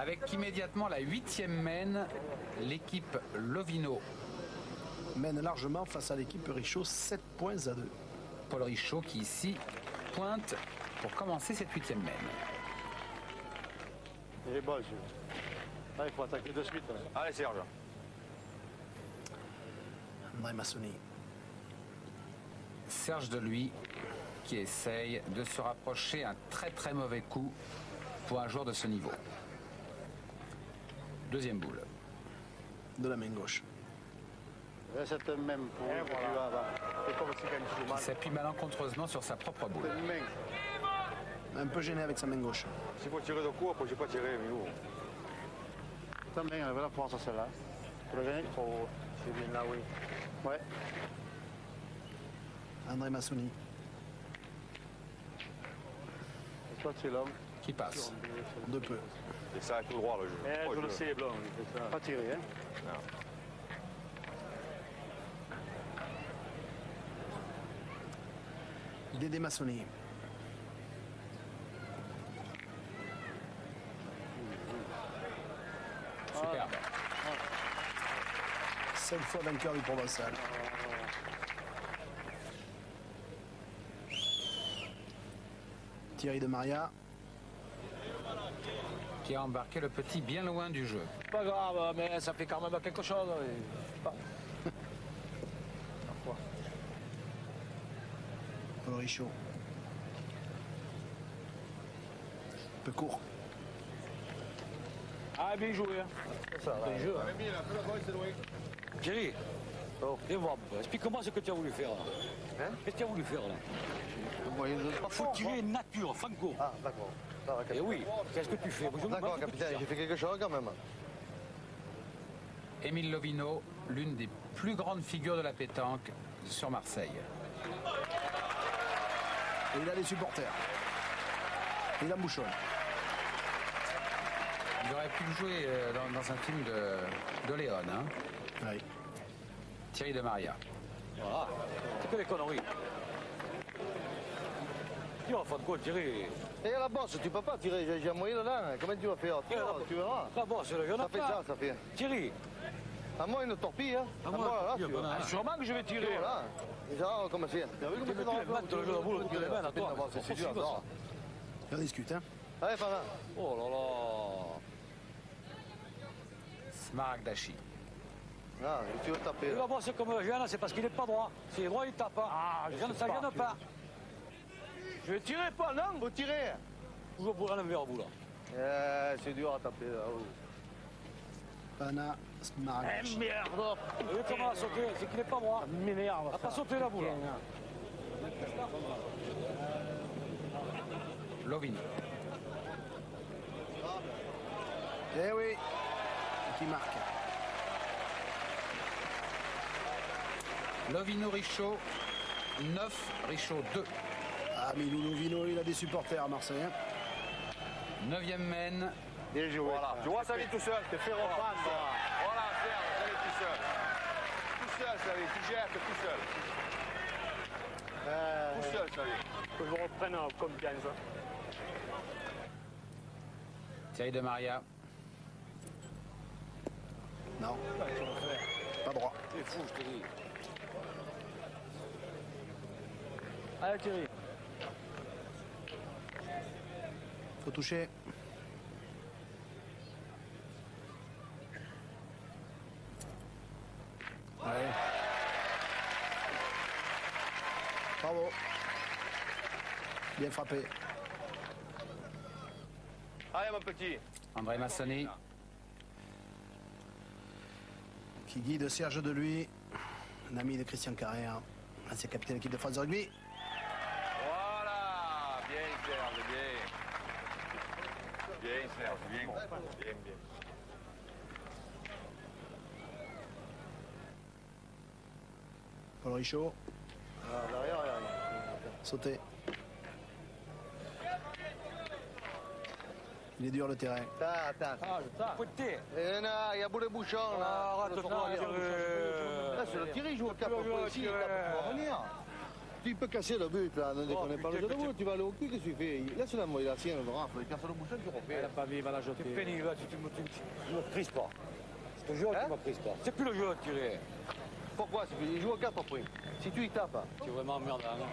Avec immédiatement la 8e mène, l'équipe Lovino. Mène largement face à l'équipe Richaud, 7 points à 2. Paul Richaud qui ici pointe pour commencer cette 8e mène. Il est bon, il faut attaquer de suite. Allez, Serge. André Massoni. Serge Deluy qui essaye de se rapprocher, un très mauvais coup pour un joueur de ce niveau. Deuxième boule. De la main gauche. Et cette même pour Il s'appuie malencontreusement sur sa propre boule. Un peu gêné avec sa main gauche. S'il faut tirer de coup, après je n'ai pas tiré, mais où? Ta main, elle avait la force à celle-là. Pour le gagner, il faut... C'est bien là, oui. Ouais. André Massoni. Et toi, tu es l'homme. Qui passe. De peu. Et ça, tout droit, le jeu. Je le sais, Blanc. Pas tiré, hein? Non. Dédé Massoni. Superbe. 5 fois vainqueur du Provençal. Thierry de Maria. Qui a embarqué le petit bien loin du jeu. Pas grave, mais ça fait quand même quelque chose. Paul Richaud. Un peu court. Ah, bien joué. Hein. Bien joué. Hein. Thierry, viens voir. Explique-moi ce que tu as voulu faire. Hein? Qu'est-ce que tu as voulu faire là? Il faut tirer nature, Franco. Ah, d'accord. Et oui, qu'est-ce que tu fais? D'accord, capitaine, j'ai fait quelque chose quand même. Émile Lovino, l'une des plus grandes figures de la pétanque sur Marseille. Et il a des supporters. Il embouchonne. Il aurait pu le jouer dans un film de Léon. Hein. Oui. Thierry de Maria. Voilà, c'est que des conneries. Dis-moi, Franco, Thierry. Et la bosse, tu peux pas tirer, j'ai un moyen là. Comment tu vas faire? Tu verras. La bosse, il y en a Ça fait ça, ça fait. Thierry. À moi, une torpille, hein. À moi, là, sûrement que je vais tirer. Voilà. Déjà, on va commencer. Tu veux mettre le jeu de boule, tirer les mains à toi. C'est dur, ça. On discute, hein. Allez, par là. Oh là là. Smaragdachi. Ah, tu veux taper. La bosse comme Jeanne, c'est parce qu'il n'est pas droit. S'il est droit, il tape. Ah, ça gêne pas. Je vais tirer pas, non? Faut tirer. Toujours pour l'envers à vous, là. C'est dur à taper, là. Pana Smaragdachi. Merde. Oui, comment a sauté? C'est qu'il n'est pas droit. M'énerve. A pas sauté la boule. Lovino. Eh oui. Qui marque. Lovino Richaud, 9, Richaud 2. Ah, mais Lovino, il a des supporters à Marseille. Hein. 9e mène. Bien joué. Voilà. Tu vois, ça vient tout seul. Te fais reprendre. Voilà, Serge, ça vient tout seul. Tout seul, ça vient. Tu gères tout seul. Tout seul, ça vient. Que je reprenne en confiance. Thierry de Maria. Non. Pas droit. C'est fou, je te dis. Allez, Thierry. Faut toucher. Allez. Bravo. Bien frappé. Allez, mon petit. André Massoni. Qui guide Serge Deluy, un ami de Christian Carrère, ancien capitaine de l'équipe de France de rugby. Voilà. Bien, Serge, bien. Bien, Serge, bien. Bien, bien. Paul Richaud. Ah, derrière, Sauté. Il est dur le terrain. Attends. Ah, je tape. Côté. Il y a beaucoup de bouchons, là. Ah, arrête-toi, Thierry. Là, c'est le tiré, il joue au cap. Ici, il va venir. tu peux casser le but là, ne déconne pas le jeu de boule, tu vas aller au cul, qu'est-ce que tu fais? Laisse-la moi, il a sienne, le rafle, il casse le bouchon, tu refais. Elle a pas vu, il va la jeter. Tu pénis, là, tu me crises pas. C'est le jeu qui me crise pas. C'est plus le jeu à tirer. Pourquoi? Il joue à 4 points. Si tu y tapes. Tu es vraiment emmerdant. Hein.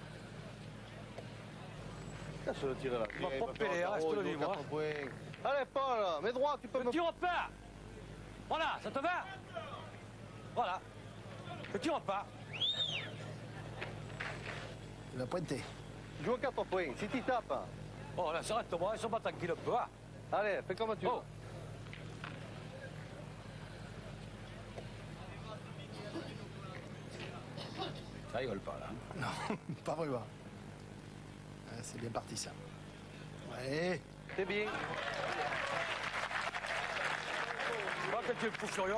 Casse le tir là. Tu vas pas péler, reste le livre. Allez, Paul, mets droit, tu peux me... Ne tire pas. Voilà, ça te va? Voilà. Ne tire pas. Il va pointer. Joue à 4 points, si tu tapes. Oh, là, s'arrête-moi, ils sont pas tranquilles un peu. Hein. Allez, fais comme tu veux. Ça rigole pas là. Non, pas vraiment. C'est bien parti ça. Ouais. C'est bien. Pas que tu es fou furieux.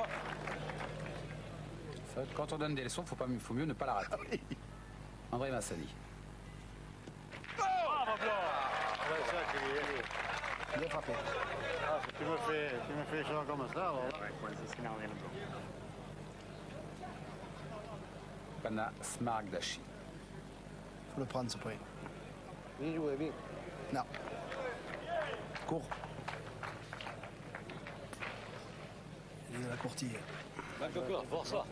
Quand on donne des leçons, faut mieux ne pas la rater. André Massani. Bien frappé. Ah, si tu me fais ça comme ça, alors... Pana Smaragdashi. Faut le prendre ce point. Bien joué, bien. Non. Court. Il est de la courtille. Va encore, force ça.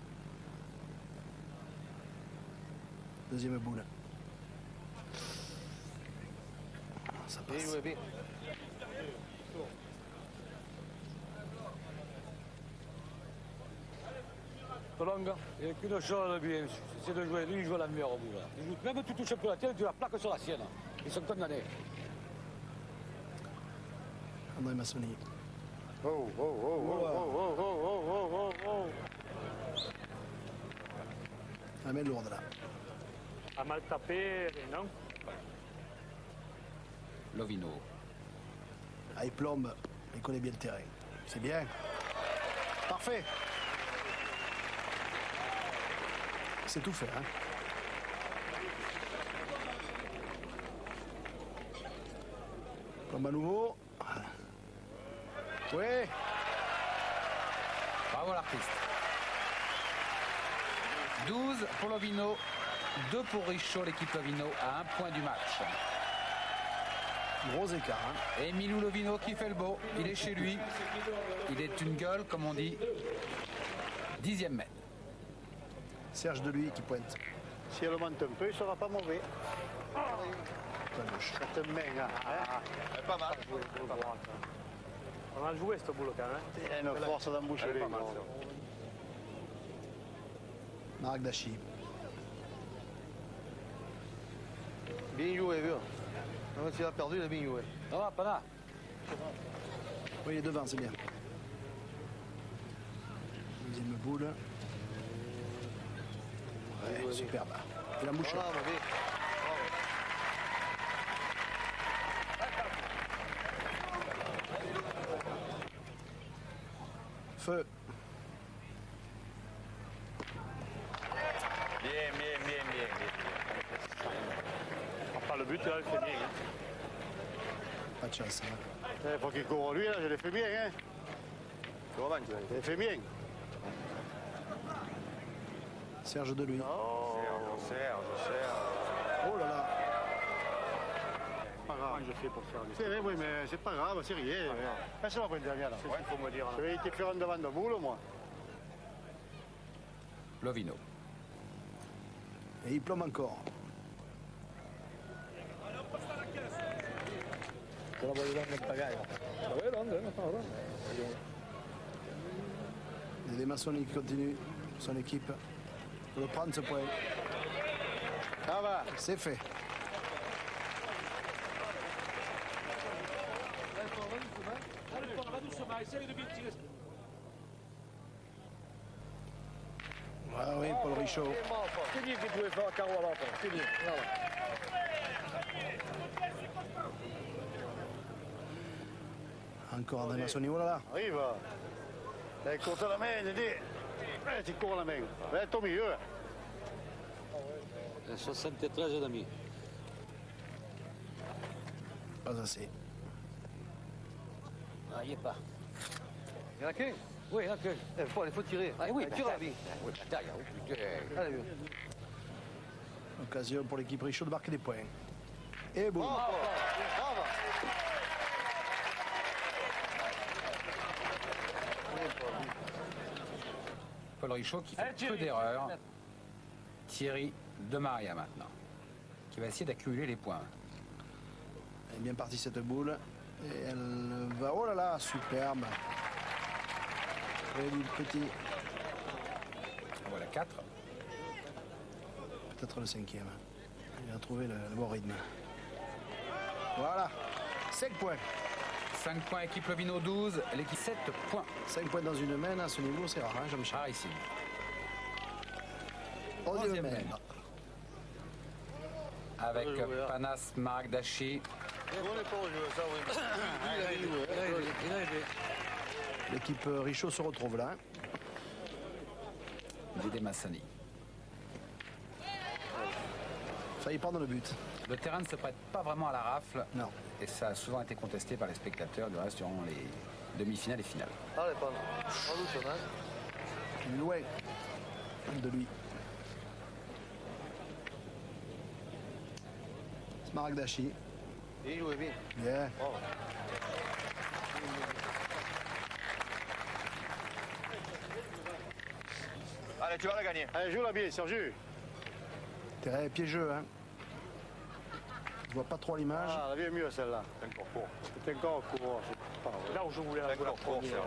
Deuxième boule. Ça Bien passe. joué, bien. Colonga, il n'y a qu'une chose de bien, c'est de jouer. Lui, il joue à la meilleure au bout. Là. Il joue, même tu touches un peu la tienne, tu la plaques sur la sienne. Ils sont condamnés. André Massoni. Oh, oh, oh, oh, oh, oh, oh, oh, oh, oh. La main lourde là. A mal tapé, non? Lovino. Ah, il plombe. Il connaît bien le terrain. C'est bien. Parfait. C'est tout fait, hein. Plombe à nouveau. Oui. Bravo l'artiste. 12 pour Lovino, 2 pour Richaud, l'équipe Lovino à 1 point du match. Gros écart, hein. Et Milou Lovino qui fait le beau, il est chez lui. Il est une gueule, comme on dit. 10e mètre. Serge Deluy qui pointe. Si elle monte un peu, il ne sera pas mauvais. Pas gauche. Ça te mène, hein. Pas mal. On a joué cette boule quand même. Il y a une force d'emboucher les gars. Maragdashi. Bien joué, vieux. Même s'il a perdu, il a bien joué. Ça va, Pana? Oui, il est devant, c'est bien. Deuxième boule. Ouais, superbe. Et la mouche. Voilà, mauvais. Feu. Pas le but, là, il fait bien. Hein. Pas de chance. Hein. Il faut qu'il court lui, là, je l'ai fait bien, hein. Je l'ai fait bien. Serge Deluy. Oh, je sais. Oh là là. Pas grave. Comment je fais pour faire C'est vrai, oui, mais c'est pas grave, c'est rien. C'est ma bonne dernière, là. il faut me dire. Je vais te faire un devant de boule, moi. Lovino. Et il plombe encore. Il y a des Massoni qui continuent son équipe. Pour le prendre ce point. Ça va. C'est fait. Ah oui, Paul Richaud. C'est bien que tu pouvais faire un carreau à l'autre. C'est bien. Voilà. Encore André Massoni. Oh là là. Arrive. Dai, cours la main, Dédé. Tu cours la main. Va au milieu. 73 et demi. Pas assez. Ah, il n'y est pas. Il y en a qu'un. Oui, il y en a que. Il faut tirer. Ah oui, tire la vie. Oui, bataille, oh putain. Allez, vieux. Occasion pour l'équipe Richaud de marquer des points. Et boum. Paul Richaud qui fait peu d'erreurs. Thierry Demaria maintenant, qui va essayer d'accumuler les points. Elle est bien partie cette boule. Et elle va... Oh là là, superbe. Freddy Petit. Voilà 4. Peut-être le 5e. Il a trouvé le bon rythme. Voilà. 5 points. 5 points équipe Lovino, 12. L'équipe 7 points. 5 points dans une main, à ce niveau, c'est rare, hein, Jean-Michel. Rarissime. 11e main. Avec Panas Maragdashi. L'équipe Richaud se retrouve là. Dédé Massani. Failli prendre le but. Le terrain ne se prête pas vraiment à la rafle. Non. Et ça a souvent été contesté par les spectateurs, du reste, durant les demi-finales et finales. Loin de lui. Smaragdashi. Il jouait bien. Bien. Allez, tu vas la gagner. Allez, joue-la bien, Serge. Terrain piégeux, hein. Je vois pas trop l'image. Ah, la vie est mieux celle-là. C'est encore court. C'est encore court. Là où je voulais la jouer la première.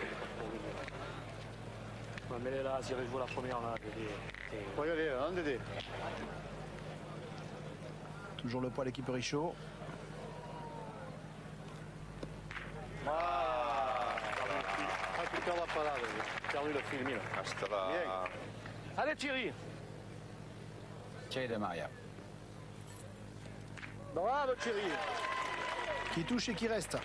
Mais là, si j'avais joué la première, là, Regardez, un Dédé. Toujours le poids l'équipe Richaud. Ah, tu perds la parade. Tu as perdu le film. Bien. Allez, Thierry. Thierry Demaria. Bravo, Thierry. Qui touche et qui reste.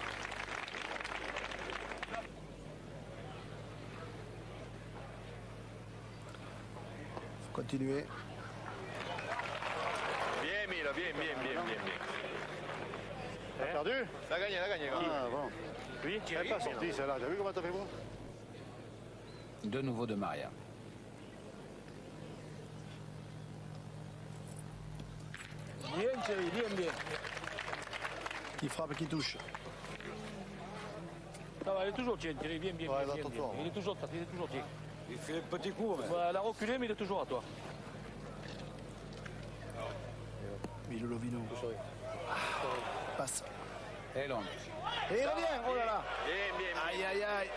Faut continuer. Bien, Mille, bien. T'as perdu? La gagné. Ah, bon. Oui, Elle n'est pas sortie celle-là. T'as vu comment t'as fait moi? De nouveau Demaria. Bien, Thierry, bien. Qui frappe et qui touche. Ça va, il est toujours Thierry, bien. Ouais, bien. Il est toujours Thierry. Il fait un petit coup. Mais... Voilà, elle a reculé, mais il est toujours à toi. Milo Lovino. Passe. Et longue. Et il revient. Oh là là. Bien. Aïe.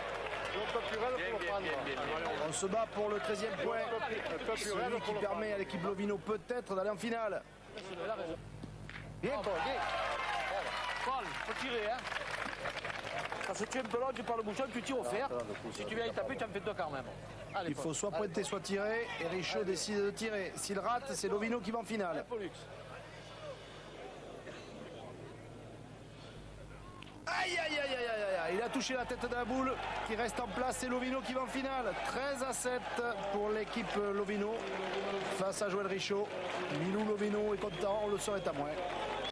Bien. On se bat pour le 13e point. Celui qui permet à l'équipe Lovino peut-être d'aller en finale. Bien, Paul, bien. Paul, faut tirer, hein. Parce que tu es un peu long, tu parles le bouchon, tu tires au fer. Si tu viens y taper, tu en fais deux quand même. Allez, Il faut soit pointer, soit tirer. Et Richaud décide de tirer. S'il rate, c'est Lovino qui va en finale. Pollux. Aïe. Il a touché la tête de la boule qui reste en place. C'est Lovino qui va en finale. 13-7 pour l'équipe Lovino face à Joël Richaud. Milou Lovino est content, le sort est à moins.